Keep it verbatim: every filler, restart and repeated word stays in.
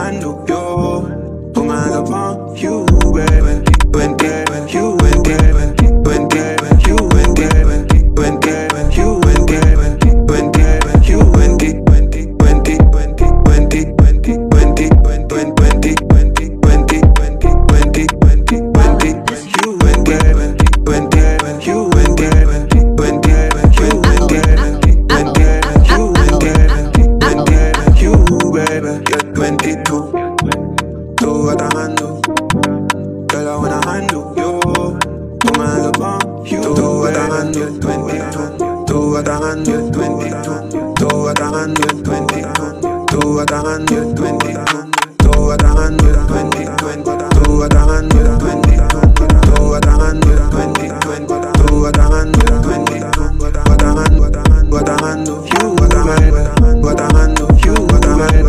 handle you. Put my hands upon you, baby. When deep, when you went deep, when deep, when you went deep, when deep, when you went deep, when deep, when you went deep, when deep, when deep, when deep, when deep, when deep, when deep, when deep, when deep, when deep, when deep, when deep, when deep, when deep, when deep, when you went deep, when deep, when you went deep, when deep, when you went deep, when deep, when you went deep, when deep, when you, baby, you're twenty-two. Do what I handle. Girl, I wanna handle you. Put my hands upon you. Do what I handle, twenty-two. Do what I handle, twenty-two. Do what I handle, twenty-two. Do what I handle, twenty-two. Do what I handle, twenty-two. Do what I handle, twenty-two. Do what I handle, twenty-two. Do what I handle, twenty-two. What I handle, what I handle, you, what I handle, what I handle, you, what I handle.